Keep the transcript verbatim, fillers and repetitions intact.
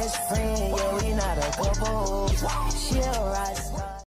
best friend, yeah, we not a couple. She a rise.